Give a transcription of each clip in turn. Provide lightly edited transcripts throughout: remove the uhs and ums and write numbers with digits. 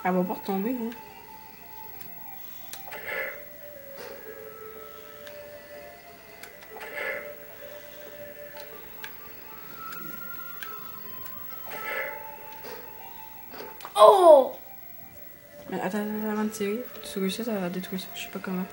Elle va pas retomber, hein. Oh! Mais attends, avant de tirer, faut que tu réussisses à détruire ça. Je sais pas comment.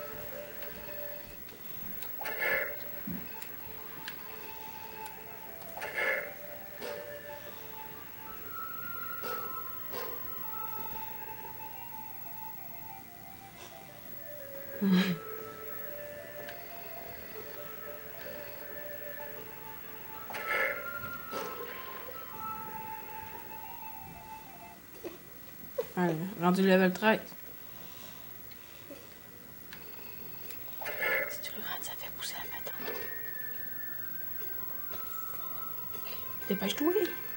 Allez, rendu level 13. Si tu le rates, ça fait pousser la patente. Dépêche-toi.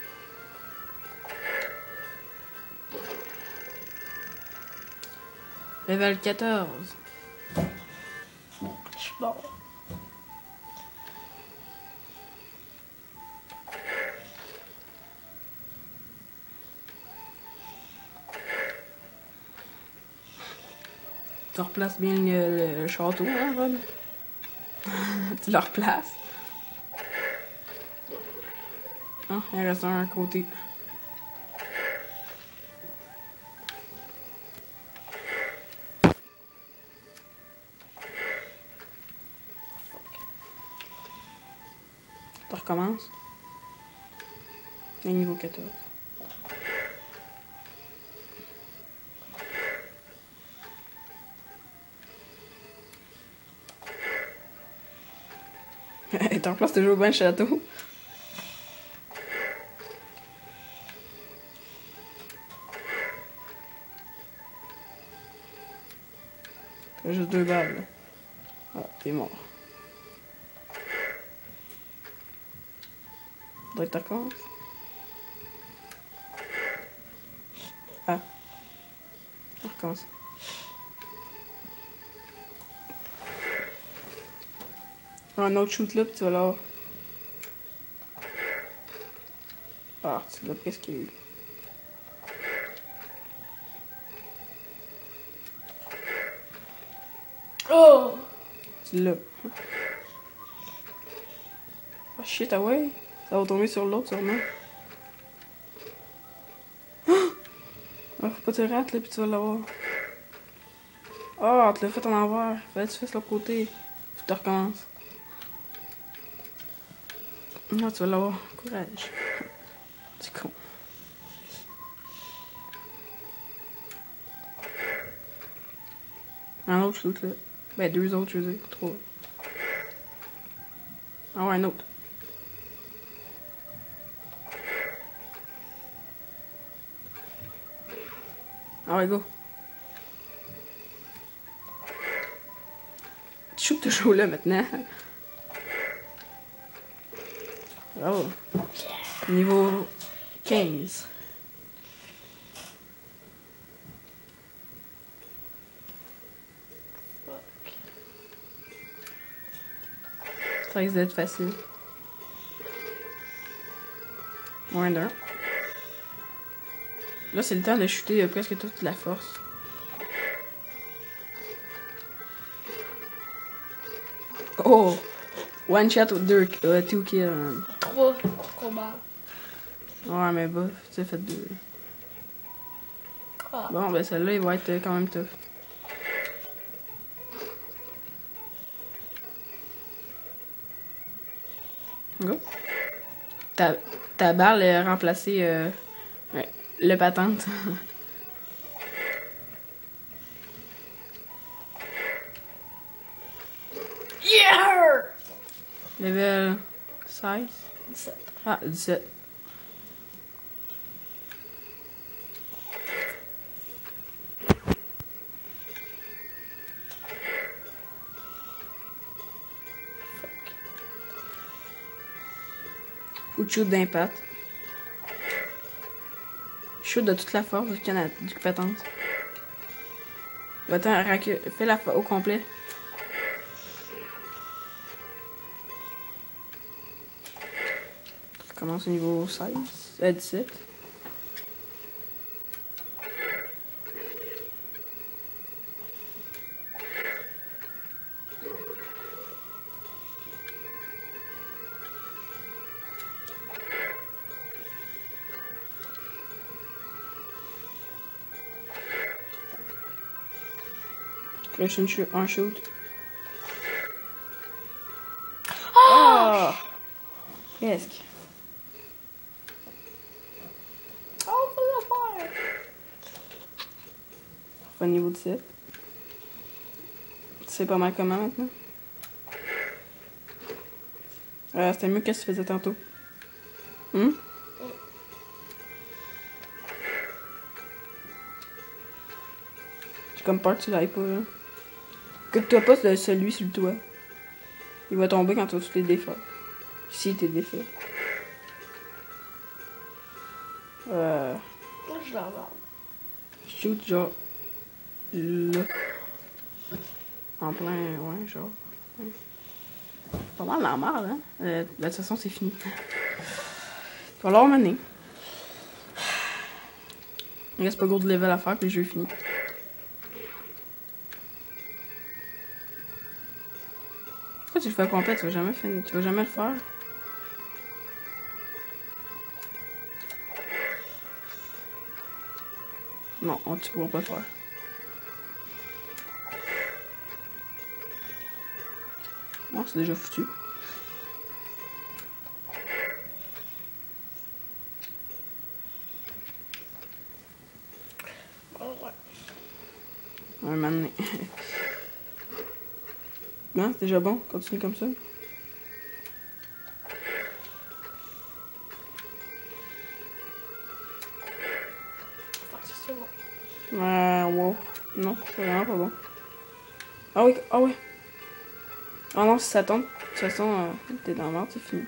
Level 14. Je suis bon. Tu replaces bien le château, hein, Ron? Tu le replaces. Ah, il en reste un à côté. Tu recommences. Et niveau 14. Tu replaces toujours bien le château. T'as juste 2 balles, là. Ah, t'es mort. Faudrait que tu recommences. Ah. Tu recommences. Un autre shoot là, pis tu vas l'avoir. Ah, tu l'as presque eu. Oh! Tu l'as. Ah shit, ah ouais. Ça va tomber sur l'autre sûrement. Ah, faut pas te rater là, pis tu vas l'avoir. Ah, tu l'as fait en envers. Fallait que tu fasses l'autre côté. Faut que tu recommences. Non, tu vas l'avoir. Courage. C'est con. Un autre shoot là. Ben, 2 autres, je veux dire. 3. Ah ouais, un autre. Ah ouais, go. Tu shoots toujours là maintenant. Bravo. Niveau 15. Ça risque d'être facile. Moins d'un. Là, c'est le temps de shooter presque toute la force. Oh! One shot ou 2 kills. 3 combats. Ouais, mais bof, tu as fait 2. Ah. Bon, ben celle-là, il va être quand même tough. Go. Ta balle est remplacée ouais, le patente. Yeah! Level 16. 17. Ah, 17. Faut shoot d'impact. Shoot de toute la force du patente. Attends, fais la au complet. Ça commence au niveau 16. 17. Reste un shoot. Oh! Presque. Oh, faut le faire. Au niveau 17. Tu sais pas mal comment maintenant? C'était mieux que ce que tu faisais tantôt. J'ai comme peur que tu l'ailles pas, là. Écoute-toi pas de celui sur le toit. Il va tomber quand tu vas tous les défaire. Si t'es défait. Là, je l'en Shoot genre là. En plein, ouais, genre. Ouais. Pas mal la merde, hein. De toute façon, c'est fini. Tu vas l'avoir mené. Il reste pas gros de level à faire, puis le jeu est fini. Pourquoi tu le fais complet? Tu vas jamais finir. Tu vas jamais le faire. Non, tu pourras pas le faire. Non, c'est déjà foutu. Un moment donné. Non, c'est déjà bon. Continue comme ça. Wow. Non, c'est vraiment pas bon. Ah oui, ah ouais. Ah non, si ça tombe, de toute façon, t'es dans la merde, c'est fini.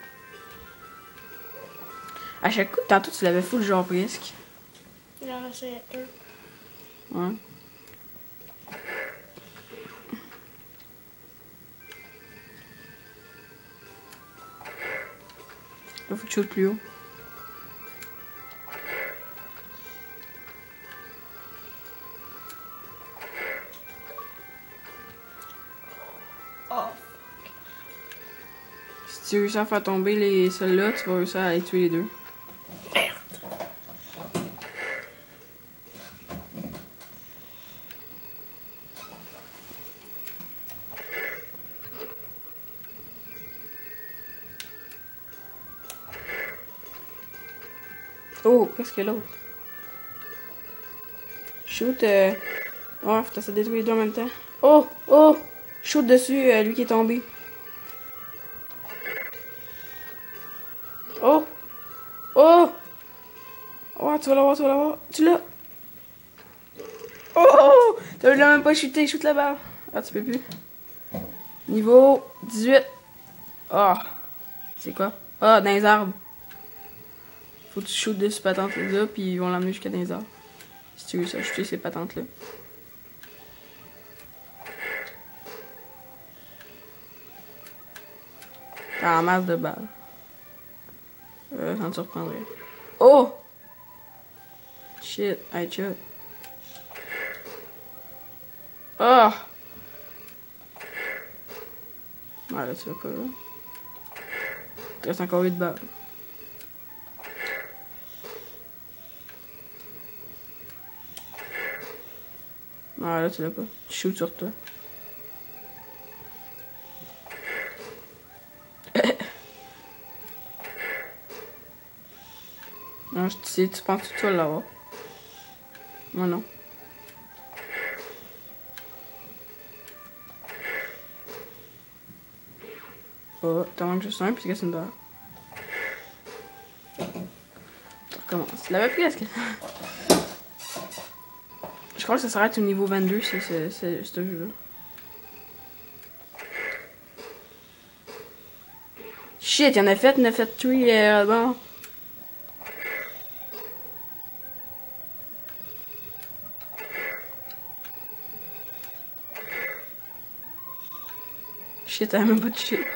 À chaque coup, tantôt, tu l'avais full genre presque. Il en restait un. Ouais. Là, faut que tu sautes plus haut. Oh. Si tu réussis à faire tomber celles-là, tu vas réussir à les tuer les deux. Merde. Oh, qu'est-ce que l'autre? Shoot, ouais, faut se détruire les deux en même temps. Oh, oh! Shoot dessus, lui qui est tombé. Oh! Oh! Oh, tu vas l'avoir, tu vas l'avoir. Tu l'as! Oh! T'as même pas shooté, shoot la balle. Ah, tu peux plus. Niveau 18. Ah! C'est quoi? Ah, dans les arbres. Faut que tu shootes dessus patentes là, puis ils vont l'emmener jusqu'à dans les arbres. Si tu veux acheter ces patentes là. T'as la masse de balles. Ça me surprendrait. Oh! Shit, I shot. Ah! Ouais, là, tu vas pas, là. Il reste encore 8 balles. Ouais, là, tu l'as pas. Tu shoots sur toi. Non, je sais, tu penses que tu vas l'avoir. Moi, non. Oh, t'en manques juste un, puis tu casses une barre. Tu recommences. Tu l'avais pris, est-ce que... Je crois que ça s'arrête au niveau 22, c'est ce jeu-là. Shit, y'en a fait 3, bon. Shit, t'as même pas touché.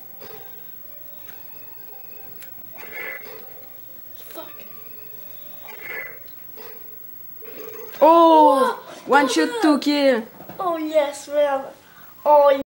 Fuck. Oh! One shot, 2 kill! Oh yes, man. Oh